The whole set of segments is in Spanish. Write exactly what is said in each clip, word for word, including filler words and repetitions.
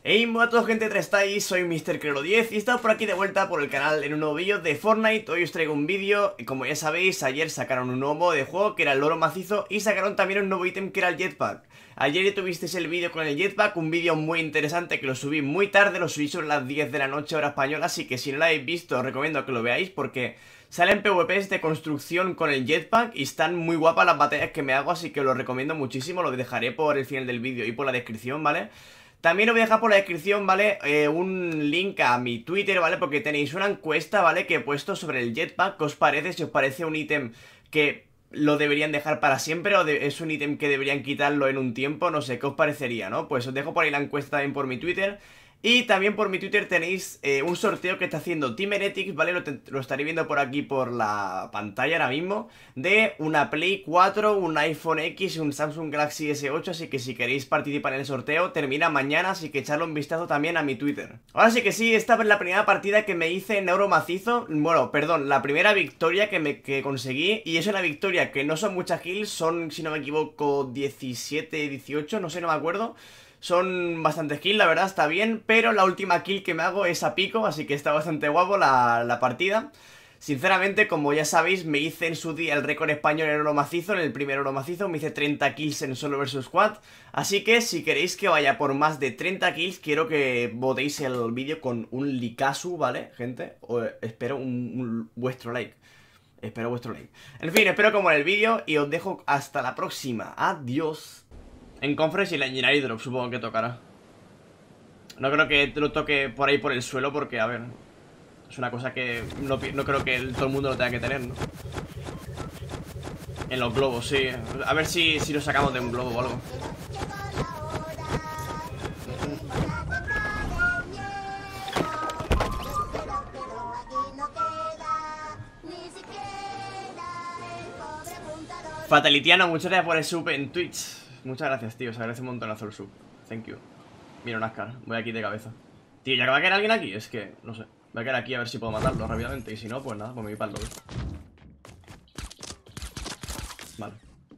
Hey, hola a todos, gente, ¿cómo estáis? Soy mister Crero diez y estamos por aquí de vuelta por el canal en un nuevo vídeo de Fortnite. Hoy os traigo un vídeo, como ya sabéis, ayer sacaron un nuevo modo de juego que era el oro macizo y sacaron también un nuevo ítem que era el jetpack. Ayer ya tuvisteis el vídeo con el jetpack, un vídeo muy interesante que lo subí muy tarde, lo subí sobre las diez de la noche hora española, así que si no lo habéis visto os recomiendo que lo veáis porque salen PvPs de construcción con el jetpack y están muy guapas las batallas que me hago, así que os lo recomiendo muchísimo, lo dejaré por el final del vídeo y por la descripción, ¿vale? También os voy a dejar por la descripción, ¿vale? Eh, un link a mi Twitter, ¿vale? Porque tenéis una encuesta, ¿vale? Que he puesto sobre el jetpack. ¿Qué os parece? Si os parece un ítem que lo deberían dejar para siempre o de, es un ítem que deberían quitarlo en un tiempo, no sé, ¿qué os parecería, no? Pues os dejo por ahí la encuesta también por mi Twitter. Y también por mi Twitter tenéis eh, un sorteo que está haciendo Team Heretics, ¿vale? Lo, te, lo estaré viendo por aquí por la pantalla ahora mismo. De una Play cuatro, un iPhone X y un Samsung Galaxy S ocho. Así que si queréis participar en el sorteo, termina mañana, así que echadle un vistazo también a mi Twitter. Ahora sí que sí, esta es la primera partida que me hice en oro macizo. Bueno, perdón, la primera victoria que, me, que conseguí. Y es una victoria que no son muchas kills, son, si no me equivoco, diecisiete, dieciocho, no sé, no me acuerdo. Son bastantes kills, la verdad, está bien. Pero la última kill que me hago es a pico, así que está bastante guapo la, la partida. Sinceramente, como ya sabéis, me hice en su día el récord español en oro macizo. En el primer oro macizo me hice treinta kills en solo versus squad. Así que si queréis que vaya por más de treinta kills, quiero que votéis el vídeo con un likeazo, ¿vale, gente? O, espero un, un, vuestro like. Espero vuestro like. En fin, espero como en el vídeo y os dejo hasta la próxima. Adiós. En Conference y la Engineering Drop supongo que tocará. No creo que lo toque por ahí por el suelo porque, a ver, es una cosa que no, no creo que el, todo el mundo lo tenga que tener, ¿no? En los globos, sí. A ver si, si lo sacamos de un globo o algo. Fatalitiano, muchas gracias por el sub en Twitch. Muchas gracias, tío, se agradece un montonazo el sub. Thank you. Mira, Nascar, voy aquí de cabeza. Tío, ya que va a caer alguien aquí, es que, no sé. Voy a caer aquí a ver si puedo matarlo rápidamente. Y si no, pues nada, pues me voy para el lobby. Vale.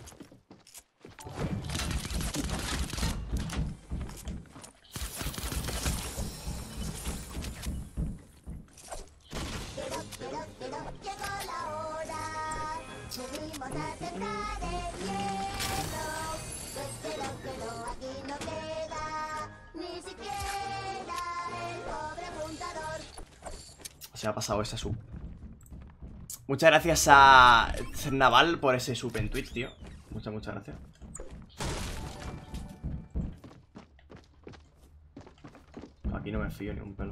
Se ha pasado esa sub. Muchas gracias a Naval por ese sub en Twitch, tío. Muchas, muchas gracias. Aquí no me fío ni un pelo.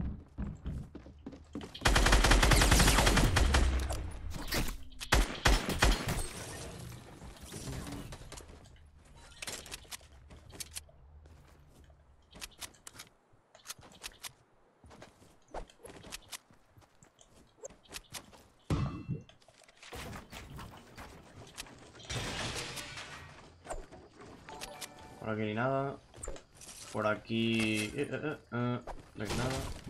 Por aquí ni nada. Por aquí... Eh, eh, eh, eh. No hay nada.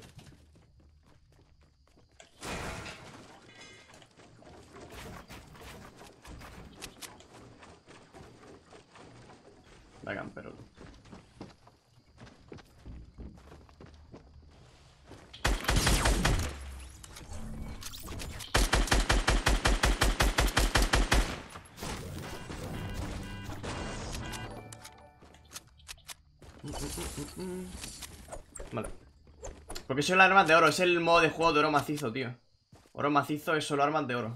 Venga, pero... Vale. Porque son las armas de oro, es el modo de juego de oro macizo, tío. Oro macizo es solo armas de oro.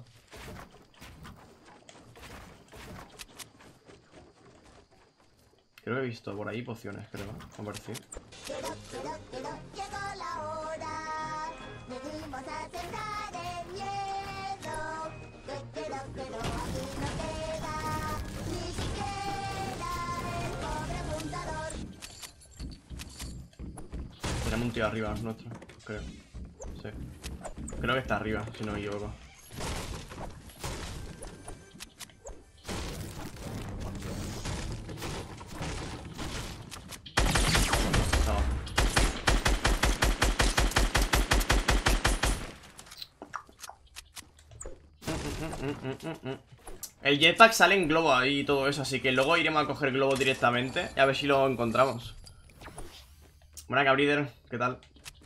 Creo que he visto por ahí pociones, creo, ¿no? Me ha parecido. Tenemos un tío arriba nuestro, creo. Sí. Creo que está arriba, si no me equivoco. El jetpack sale en globo ahí y todo eso, así que luego iremos a coger globo directamente y a ver si lo encontramos. Buena Cabrider, ¿qué tal?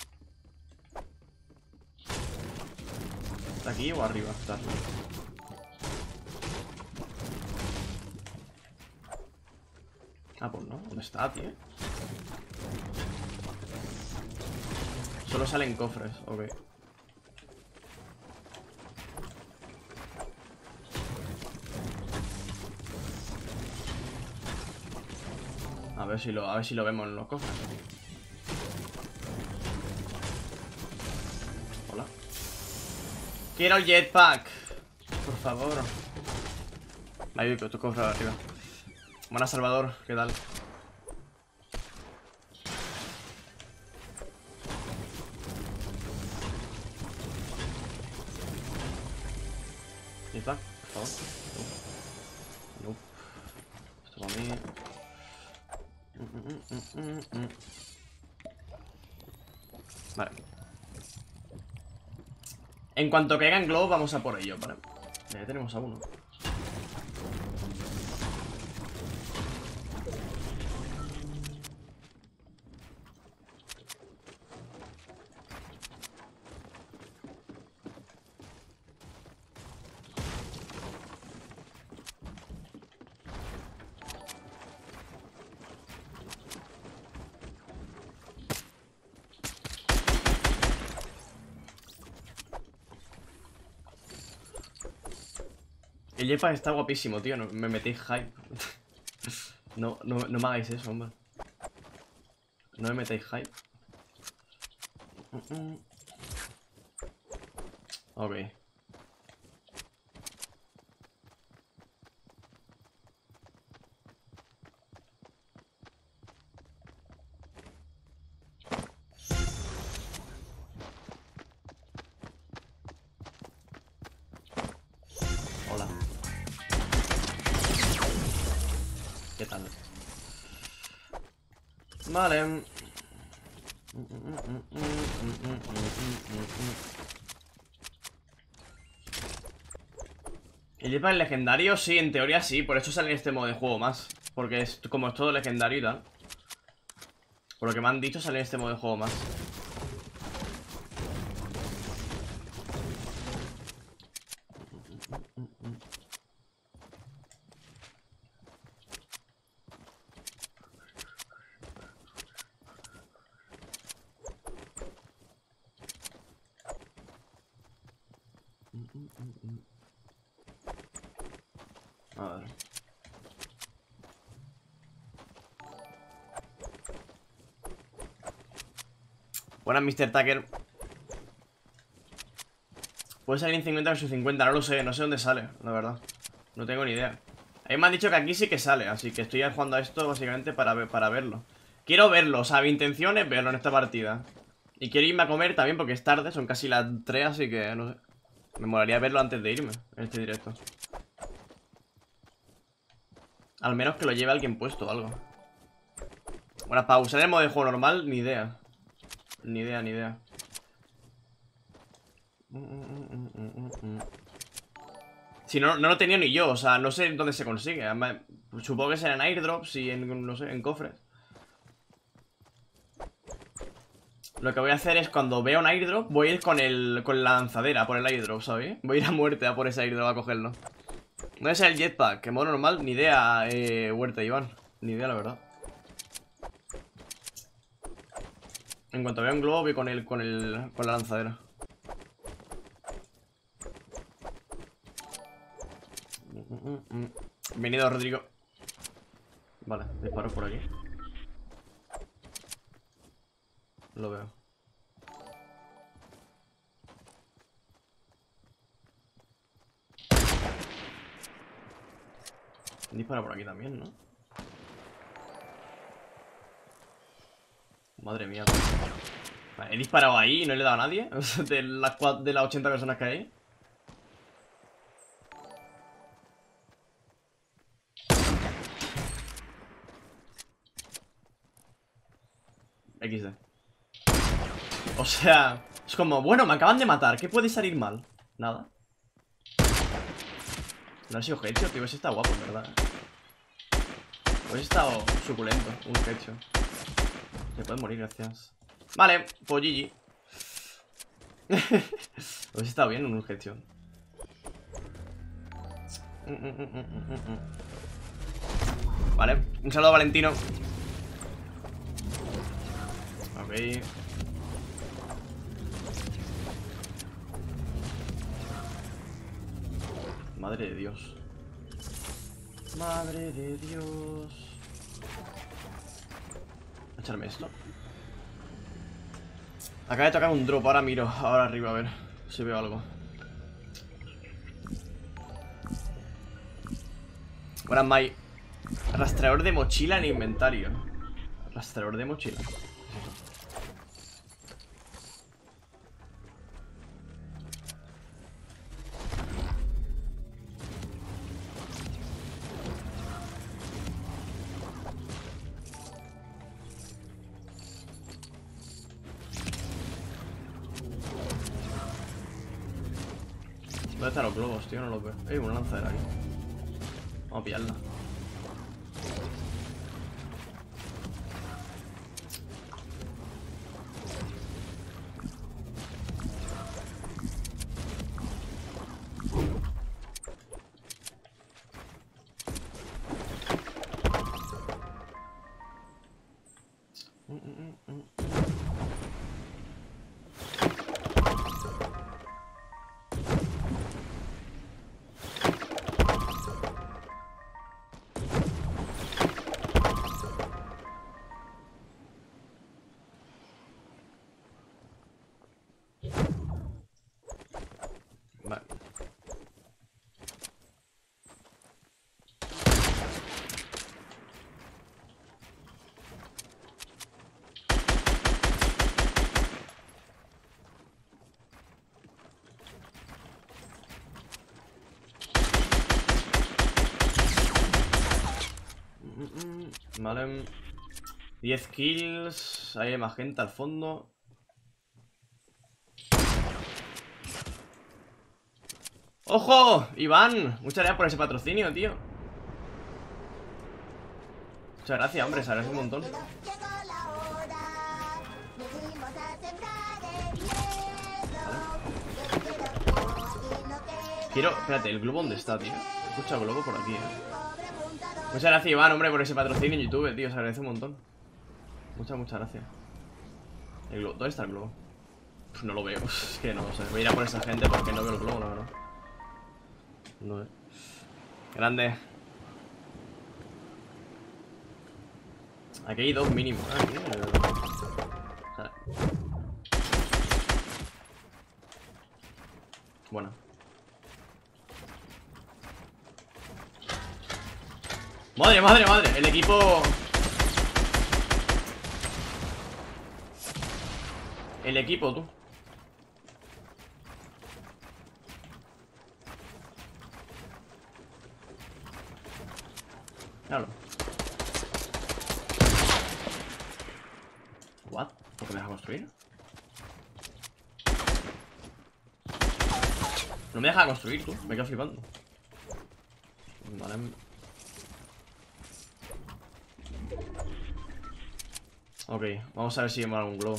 ¿Está aquí o arriba? Está arriba. Ah, pues no, ¿dónde está, tío? Solo salen cofres, ok. A ver si lo, a ver si lo vemos en los cofres. Hola. Quiero el jetpack. Por favor. Ahí, tu cofre de arriba. Buena Salvador, ¿qué tal? Jetpack, por favor. No. No. Esto para mí. Mm, mm, mm, mm, mm. Vale. En cuanto caigan globos vamos a por ello, vale. Ya tenemos a uno. El jetpack está guapísimo, tío. No, me metéis hype. no, no, no me hagáis eso, hombre. No me metéis hype. Mm -mm. Ok. Hola. ¿Qué tal? Vale. ¿El jetpack legendario? Sí, en teoría sí. Por eso sale en este modo de juego más. Porque es como es todo legendario y tal. Por lo que me han dicho, sale en este modo de juego más. A ver. Buenas, mister Tucker. Puede salir en cincuenta versus cincuenta, no lo sé, no sé dónde sale, la verdad. No tengo ni idea. A mí me han dicho que aquí sí que sale, así que estoy jugando a esto básicamente para, ver, para verlo. Quiero verlo, o sea, mi intención es verlo en esta partida. Y quiero irme a comer también porque es tarde, son casi las tres, así que no sé. Me molaría verlo antes de irme, en este directo. Al menos que lo lleve alguien puesto o algo. Bueno, para usar el modo de juego normal, ni idea. Ni idea, ni idea. Si no, no lo tenía ni yo, o sea, no sé dónde se consigue. Además, supongo que será en airdrops y en, no sé, en cofres. Lo que voy a hacer es cuando vea un airdrop, voy a ir con el con la lanzadera por el airdrop, ¿sabes? Voy a ir a muerte a por ese airdrop a cogerlo. No es el jetpack, que modo normal, ni idea, eh, Huerta Iván. Ni idea, la verdad. En cuanto vea un globo, voy con el, con el, con la lanzadera. Bienvenido, Rodrigo. Vale, disparo por aquí. Lo veo. Dispara por aquí también, ¿no? Madre mía. Vale, he disparado ahí y no le he dado a nadie. De las, de las ochenta personas que hay. equis de. O sea, es como, bueno, me acaban de matar. ¿Qué puede salir mal? Nada. No ha sido headshot, tío. Ese está guapo, en verdad. Pues he estado suculento. Un headshot. Te puedes morir, gracias. Vale, pues G G. Pues está bien un gestión. Vale, un saludo a Valentino. Ok. Madre de Dios. Madre de Dios. Echarme esto. Acaba de tocar un drop, ahora miro. Ahora arriba, a ver si veo algo. Ahora Mai. Rastreador de mochila en inventario. Rastreador de mochila. ¿Dónde están los globos, tío? No los veo. Hay una lanzadera aquí. Vamos a pillarla. Vale. Vale. diez kills. Hay más gente al fondo. ¡Ojo! Iván, muchas gracias por ese patrocinio, tío. Muchas gracias, hombre, se agradece un montón. Quiero... Espérate, ¿el globo dónde está, tío? Escucha el globo por aquí, eh. Muchas gracias, Iván, hombre, por ese patrocinio en YouTube, tío. Se agradece un montón. Muchas, muchas gracias. El globo... ¿Dónde está el globo? Pues no lo veo. Es que no lo sé. Voy a ir a por esa gente porque no veo el globo, la verdad. No, eh. Grande. Aquí hay dos mínimos. Ah, aquí, eh. Bueno. Madre, madre, madre. El equipo... El equipo, tú. Claro. What? ¿Por qué me deja construir? No me deja construir, tú. Me quedo flipando. Vale. Ok, vamos a ver si me da algún globo.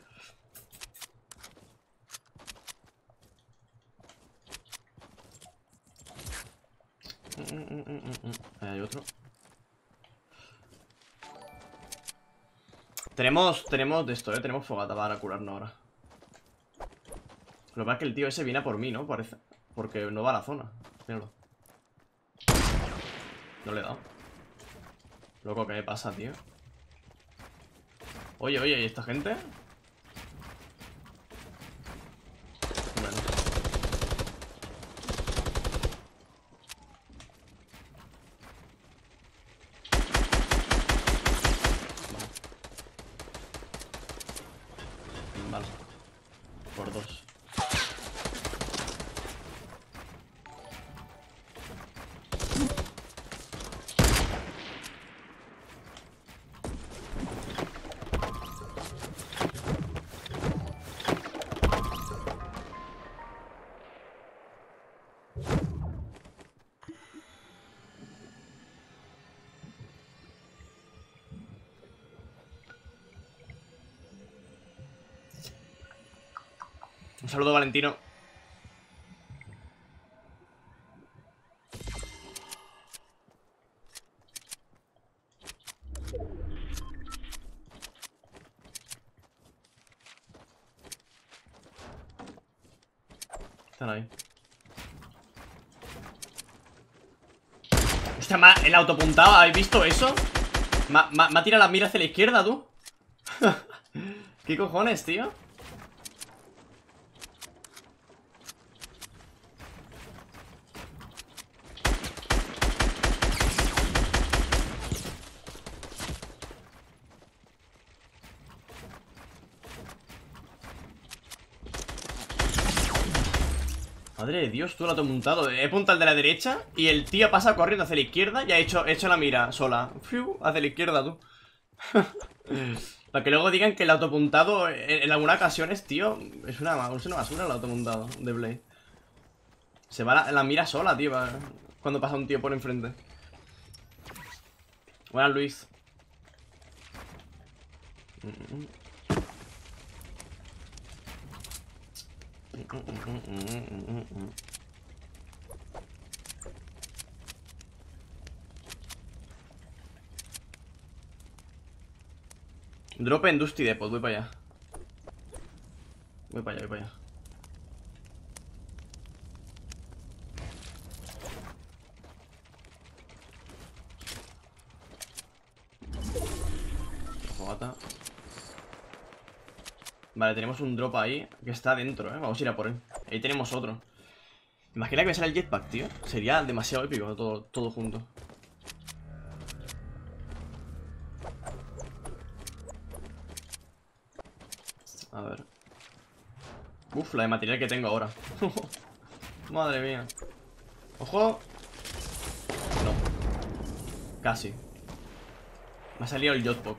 Mm, mm, mm, mm, mm. Ahí hay otro. Tenemos, tenemos de esto, eh. Tenemos fogata para curarnos ahora. Lo que pasa es que el tío ese viene a por mí, ¿no? Parece. Porque no va a la zona. Míralo. No le he dado. Loco, ¿qué me pasa, tío? Oye, oye, ¿y esta gente? Bueno. Vale. Por dos. Un saludo, Valentino. Están ahí. Hostia, ma, el autopuntado, ¿habéis visto eso? Me ha tirado la mira hacia la izquierda, tú. ¿Qué cojones, tío? Madre de Dios, tú lo has montado. He apuntado al de la derecha y el tío pasa corriendo hacia la izquierda y ha hecho, hecho la mira sola. Fiu, hacia la izquierda, tú. Para que luego digan que el autopuntado en, en algunas ocasiones, tío, es una, es una basura el autopuntado de Play. Se va la, la mira sola, tío, cuando pasa un tío por enfrente. Buenas, Luis. Drop en Dusty Depot, voy para allá. Voy para allá, voy para allá. Fogata. Vale, tenemos un drop ahí que está dentro, eh. Vamos a ir a por él. Ahí tenemos otro. Imagina que me sale el jetpack, tío. Sería demasiado épico todo, todo junto. A ver. Uf, la de material que tengo ahora. Madre mía. Ojo. No. Casi. Me ha salido el jetpack.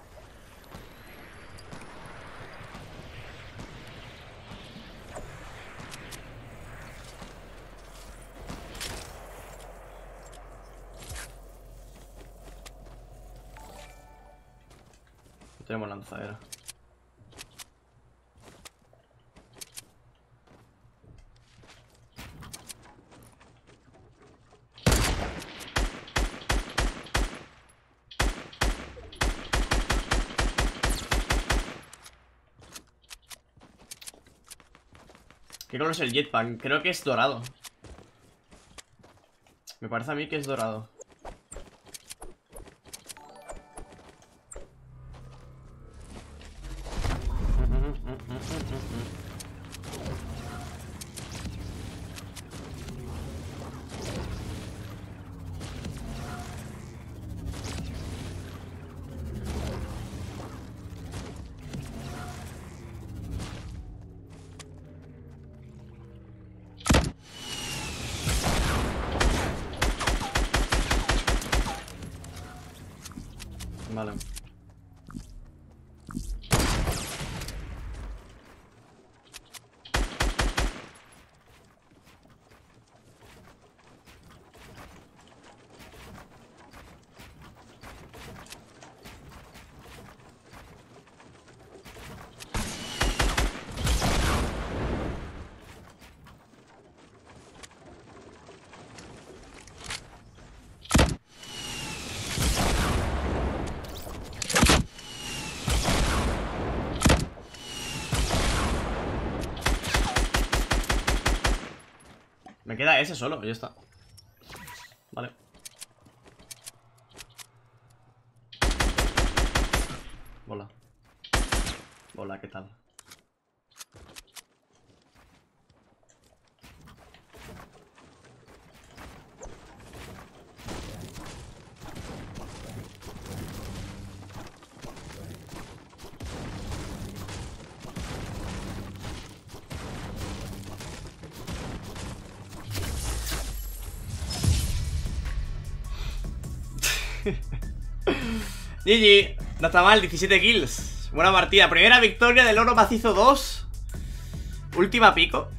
Tenemos lanzadera. ¿Qué color es el jetpack? Creo que es dorado. Me parece a mí que es dorado. Vale. Me queda ese solo, y ya está. Vale. Hola. Hola, ¿qué tal? G G, no está mal, diecisiete kills. Buena partida, primera victoria del oro macizo dos. Última pico.